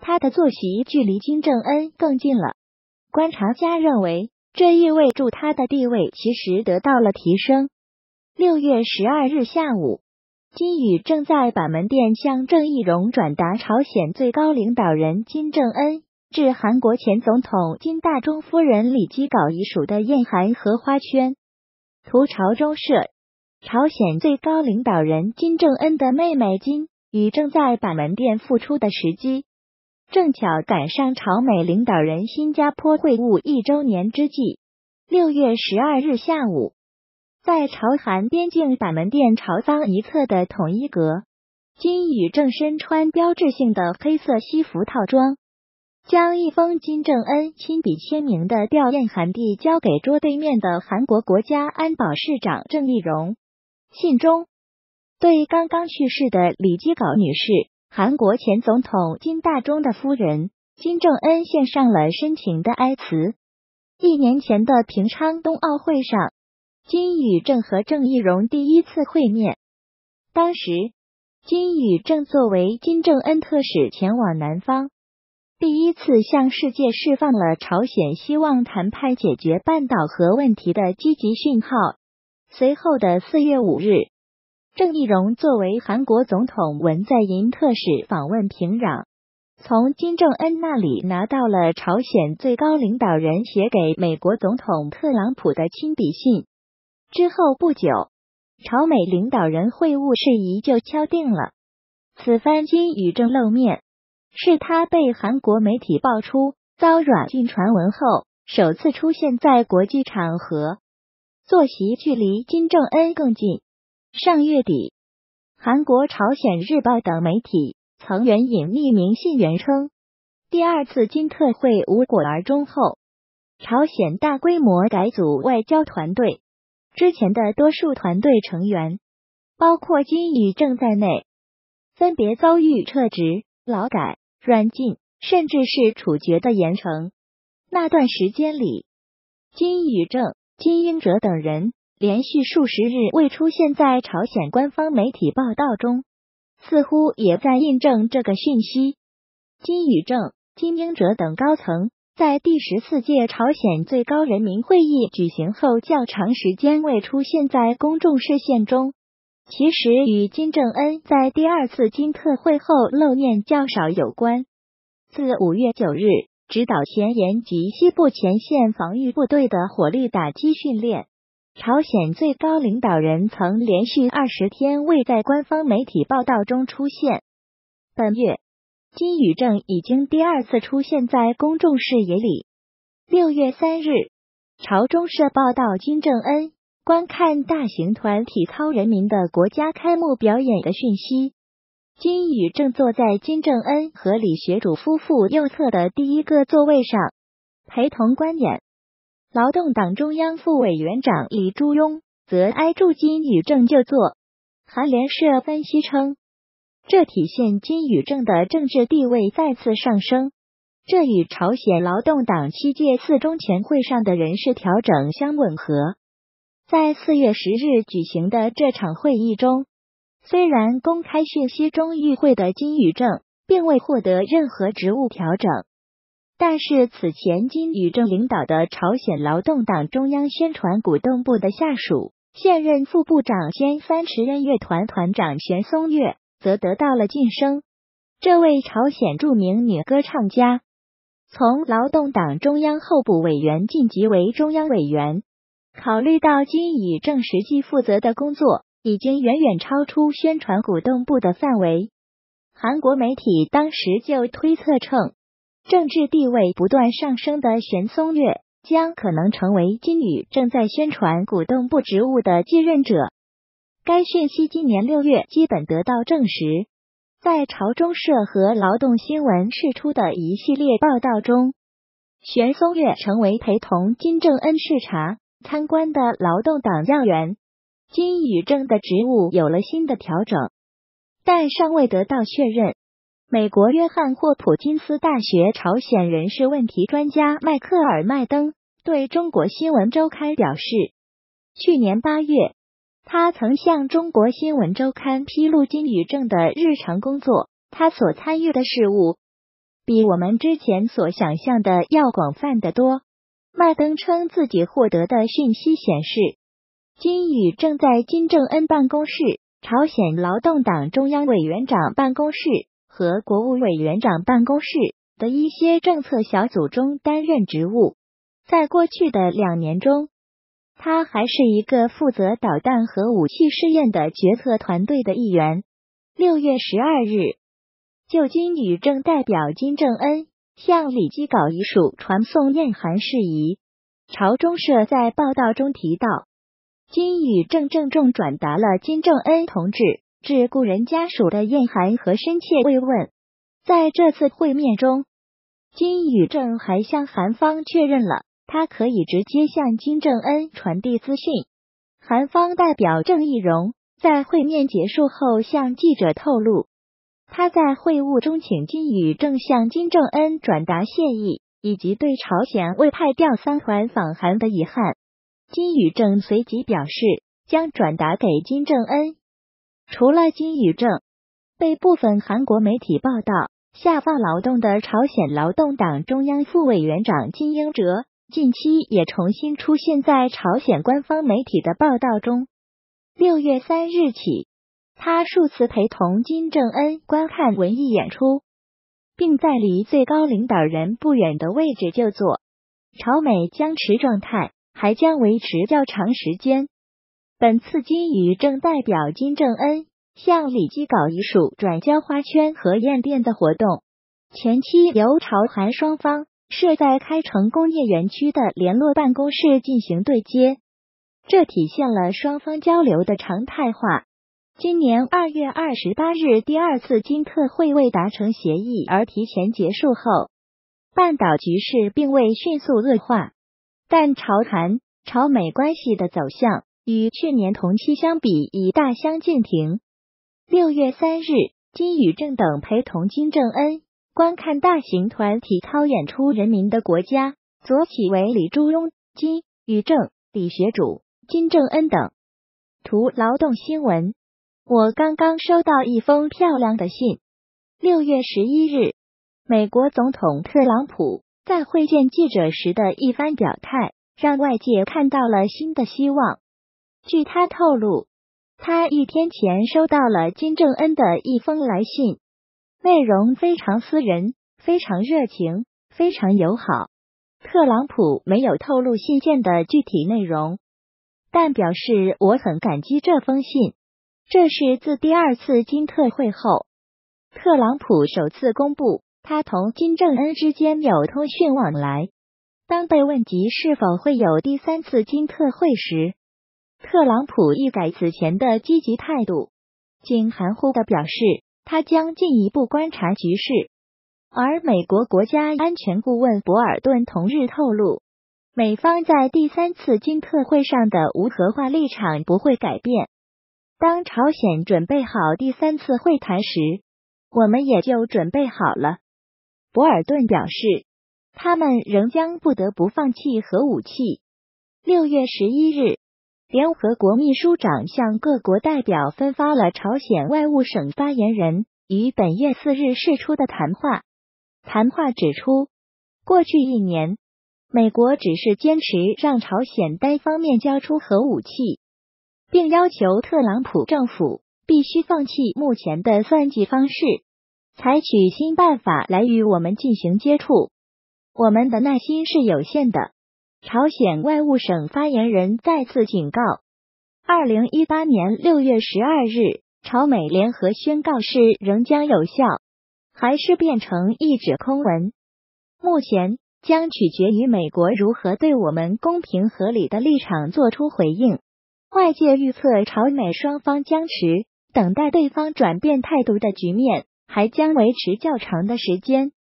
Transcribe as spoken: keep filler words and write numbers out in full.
他的坐席距离金正恩更近了。观察家认为，这意味着他的地位其实得到了提升。六月十二日下午，金宇正在板门店向郑义溶转达朝鲜最高领导人金正恩致韩国前总统金大中夫人李基稿遗属的唁函和花圈。图朝中社，朝鲜最高领导人金正恩的妹妹金宇正在板门店复出的时机，正巧赶上朝美领导人新加坡会晤一周年之际。六月十二日下午，在朝韩边境板门店朝方一侧的统一阁，金宇正身穿标志性的黑色西服套装，将一封金正恩亲笔签名的吊唁函递交给桌对面的韩国国家安保市长郑义溶。信中对刚刚去世的李基稿女士，韩国前总统金大中的夫人金正恩献上了深情的哀辞。一年前的平昌冬奥会上，金宇正和郑义溶第一次会面，当时金宇正作为金正恩特使前往南方，第一次向世界释放了朝鲜希望谈判解决半岛核问题的积极讯号。随后的四月五日，郑义溶作为韩国总统文在寅特使访问平壤，从金正恩那里拿到了朝鲜最高领导人写给美国总统特朗普的亲笔信。之后不久，朝美领导人会晤事宜就敲定了。此番金宇正露面，是他被韩国媒体爆出遭软禁传闻后，首次出现在国际场合，坐席距离金正恩更近。上月底，韩国朝鲜日报等媒体曾援引匿名信源称，第二次金特会无果而终后，朝鲜大规模改组外交团队，之前的多数团队成员，包括金宇正在内，分别遭遇撤职、劳改、软禁，甚至是处决的严惩。那段时间里，金宇正、金英哲等人连续数十日未出现在朝鲜官方媒体报道中，似乎也在印证这个讯息。金宇正、金英哲等高层在第十四届朝鲜最高人民会议举行后较长时间未出现在公众视线中，其实与金正恩在第二次金特会后露面较少有关。自五月九日，指导前沿及西部前线防御部队的火力打击训练，朝鲜最高领导人曾连续二十天未在官方媒体报道中出现。本月，金宇正已经第二次出现在公众视野里。六月三日，朝中社报道金正恩观看大型团体操人民的国家开幕表演的讯息。金宇正坐在金正恩和李学主夫妇右侧的第一个座位上，陪同观演。劳动党中央副委员长李柱庸则挨住金宇正就坐。韩联社分析称，这体现金宇正的政治地位再次上升，这与朝鲜劳动党七届四中全会上的人事调整相吻合。在四月十日举行的这场会议中，虽然公开讯息中与会的金宇正并未获得任何职务调整，但是此前金宇正领导的朝鲜劳动党中央宣传鼓动部的下属，现任副部长兼三十人乐团团长玄松月则得到了晋升。这位朝鲜著名女歌唱家，从劳动党中央候补委员晋级为中央委员。考虑到金宇正实际负责的工作已经远远超出宣传鼓动部的范围，韩国媒体当时就推测称，政治地位不断上升的玄松月将可能成为金宇正在宣传鼓动部职务的继任者。该讯息今年六月基本得到证实。在朝中社和劳动新闻释出的一系列报道中，玄松月成为陪同金正恩视察参观的劳动党要员。金宇正的职务有了新的调整，但尚未得到确认。美国约翰霍普金斯大学朝鲜人事问题专家迈克尔·麦登对中国新闻周刊表示，去年八月，他曾向中国新闻周刊披露金宇正的日常工作，他所参与的事务， 比我们之前所想象的要广泛得多。麦登称自己获得的讯息显示，金宇正在金正恩办公室、朝鲜劳动党中央委员长办公室和国务委员长办公室的一些政策小组中担任职务。在过去的两年中，他还是一个负责导弹和武器试验的决策团队的一员。六月十二日，就金宇正代表金正恩向李基稿遗属传送唁函事宜，朝中社在报道中提到，金宇正郑重转达了金正恩同志致故人家属的唁函和深切慰问。在这次会面中，金宇正还向韩方确认了他可以直接向金正恩传递资讯。韩方代表郑义溶在会面结束后向记者透露，他在会晤中请金宇正向金正恩转达谢意，以及对朝鲜未派调桑团访韩的遗憾。金宇正随即表示将转达给金正恩。除了金宇正，被部分韩国媒体报道下放劳动的朝鲜劳动党中央副委员长金英哲近期也重新出现在朝鲜官方媒体的报道中。六月三日起，他数次陪同金正恩观看文艺演出，并在离最高领导人不远的位置就坐。朝美僵持状态还将维持较长时间。本次金宇正代表金正恩向李基稿遗属转交花圈和唁电的活动，前期由朝韩双方设在开城工业园区的联络办公室进行对接，这体现了双方交流的常态化。今年二月二十八日，第二次金特会未达成协议而提前结束后，半岛局势并未迅速恶化，但朝韩、朝美关系的走向与去年同期相比已大相径庭。六月三日，金宇正等陪同金正恩观看大型团体操演出《人民的国家》，左起为李柱庸、金宇正、李学主、金正恩等。图劳动新闻。我刚刚收到一封漂亮的信。六月十一日，美国总统特朗普在会见记者时的一番表态，让外界看到了新的希望。据他透露，他一天前收到了金正恩的一封来信，内容非常私人，非常热情，非常友好。特朗普没有透露信件的具体内容，但表示我很感激这封信。这是自第二次金特会后，特朗普首次公布他同金正恩之间有通讯往来。当被问及是否会有第三次金特会时，特朗普一改此前的积极态度，仅含糊地表示他将进一步观察局势。而美国国家安全顾问博尔顿同日透露，美方在第三次金特会上的无核化立场不会改变。当朝鲜准备好第三次会谈时，我们也就准备好了。博尔顿表示，他们仍将不得不放弃核武器。六月十一日，联合国秘书长向各国代表分发了朝鲜外务省发言人于本月四日释出的谈话。谈话指出，过去一年，美国只是坚持让朝鲜单方面交出核武器，并要求特朗普政府必须放弃目前的算计方式，采取新办法来与我们进行接触。我们的耐心是有限的。朝鲜外务省发言人再次警告，二零一八年六月十二日，朝美联合宣告是仍将有效，还是变成一纸空文，目前将取决于美国如何对我们公平合理的立场做出回应。外界预测朝美双方僵持，等待对方转变态度的局面还将维持较长的时间。